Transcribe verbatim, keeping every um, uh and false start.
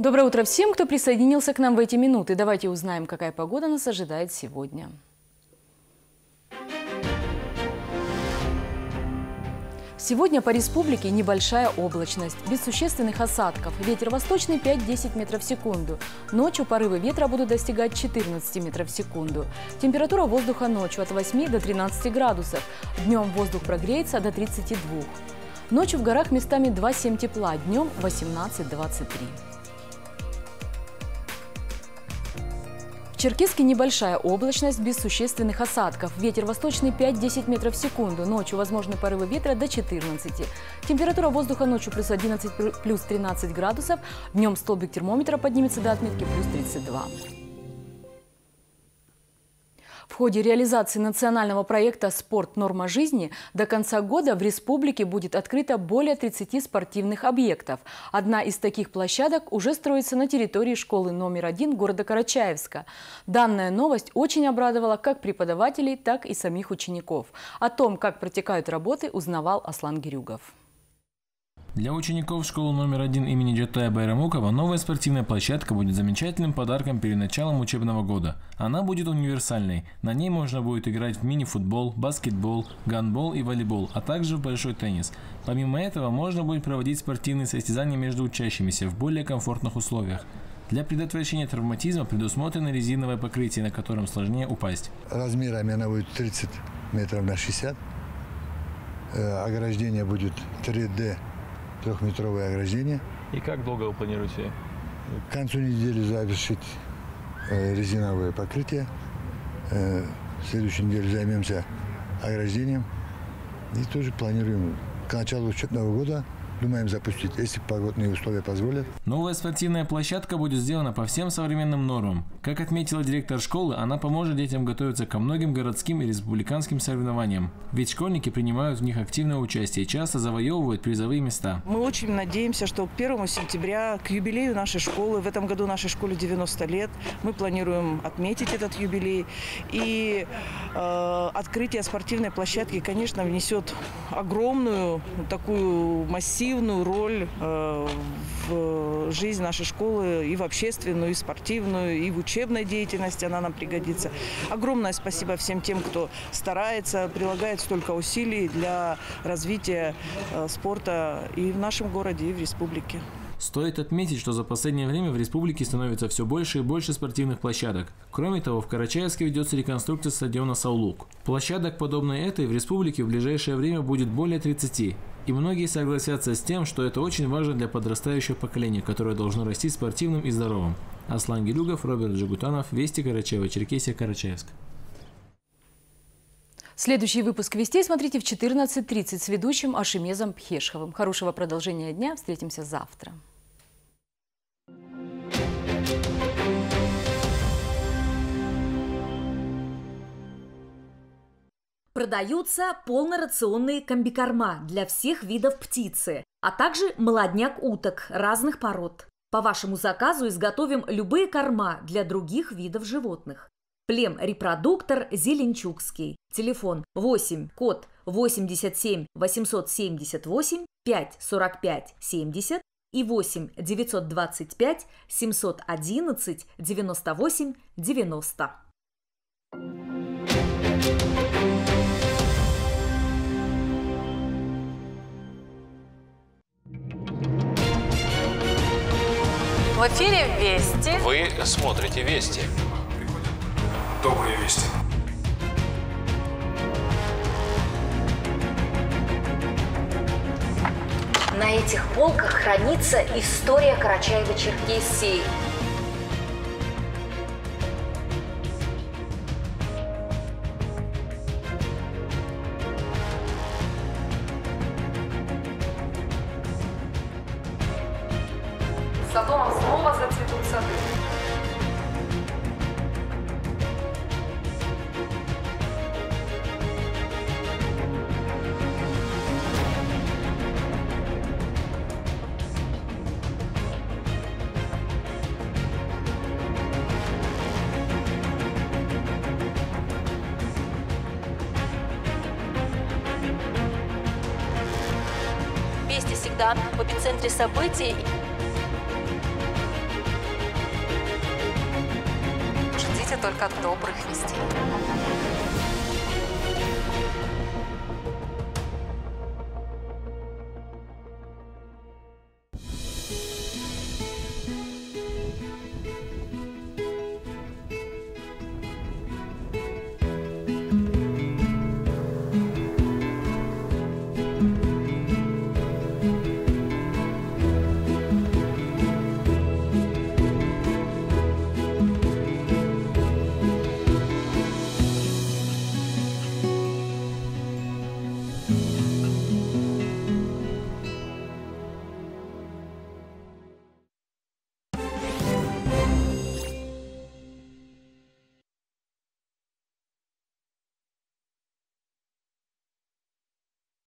Доброе утро всем, кто присоединился к нам в эти минуты. Давайте узнаем, какая погода нас ожидает сегодня. Сегодня по республике небольшая облачность, без существенных осадков. Ветер восточный пять-десять метров в секунду. Ночью порывы ветра будут достигать четырнадцати метров в секунду. Температура воздуха ночью от восьми до тринадцати градусов. Днем воздух прогреется до тридцати двух. Ночью в горах местами два-семь тепла, днем восемнадцать-двадцать три. В Черкесске небольшая облачность без существенных осадков. Ветер восточный пять-десять метров в секунду. Ночью возможны порывы ветра до четырнадцати. Температура воздуха ночью плюс одиннадцать, плюс тринадцать градусов. Днем столбик термометра поднимется до отметки плюс тридцать два. В ходе реализации национального проекта «Спорт. Норма жизни» до конца года в республике будет открыто более тридцати спортивных объектов. Одна из таких площадок уже строится на территории школы номер один города Карачаевска. Данная новость очень обрадовала как преподавателей, так и самих учеников. О том, как протекают работы, узнавал Аслан Гирюгов. Для учеников школы номер один имени Джатая Байрамукова новая спортивная площадка будет замечательным подарком перед началом учебного года. Она будет универсальной. На ней можно будет играть в мини-футбол, баскетбол, гандбол и волейбол, а также в большой теннис. Помимо этого, можно будет проводить спортивные состязания между учащимися в более комфортных условиях. Для предотвращения травматизма предусмотрено резиновое покрытие, на котором сложнее упасть. Размерами она будет тридцать метров на шестьдесят. Ограждение будет три дэ. Трехметровое ограждение. И как долго вы планируете? К концу недели завершить э, резиновое покрытие. Э, в следующей неделе займемся ограждением. И тоже планируем к началу учебного года, думаем запустить, если погодные условия позволят. Новая спортивная площадка будет сделана по всем современным нормам. Как отметила директор школы, она поможет детям готовиться ко многим городским и республиканским соревнованиям. Ведь школьники принимают в них активное участие и часто завоевывают призовые места. Мы очень надеемся, что к первому сентября, к юбилею нашей школы, в этом году нашей школе девяносто лет, мы планируем отметить этот юбилей. И э, открытие спортивной площадки, конечно, внесет огромную такую массивную роль э, в жизнь нашей школы, и в общественную, и в спортивную, и в учебной деятельности она нам пригодится. Огромное спасибо всем тем, кто старается, прилагает столько усилий для развития э, спорта и в нашем городе, и в республике. Стоит отметить, что за последнее время в республике становится все больше и больше спортивных площадок. Кроме того, в Карачаевске ведется реконструкция стадиона «Саулук». Площадок, подобной этой, в республике в ближайшее время будет более тридцати. И многие согласятся с тем, что это очень важно для подрастающего поколения, которое должно расти спортивным и здоровым. Аслан Гирюгов, Роберт Джигутанов, Вести, Карачаево-Черкесия, Карачаевск. Следующий выпуск «Вестей» смотрите в четырнадцать тридцать с ведущим Ашимезом Пхешховым. Хорошего продолжения дня. Встретимся завтра. Продаются полнорационные комбикорма для всех видов птицы, а также молодняк уток разных пород. По вашему заказу изготовим любые корма для других видов животных. Плем-репродуктор Зеленчукский. Телефон восемь, код восемьдесят семь восемьсот семьдесят восемь пять сорок пять семьдесят и восемь девятьсот двадцать пять семьсот одиннадцать девяносто восемь девяносто. В эфире «Вести». Вы смотрите «Вести». Добрые вести. На этих полках хранится история Карачаево-Черкесии. За домом снова зацветут сады. Вести всегда в эпицентре событий. только добрых вестей.